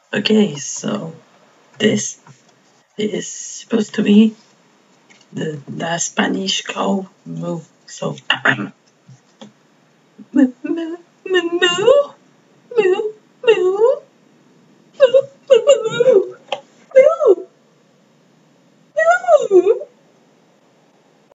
Okay, so this is supposed to be the Spanish cow moo. So moo moo moo moo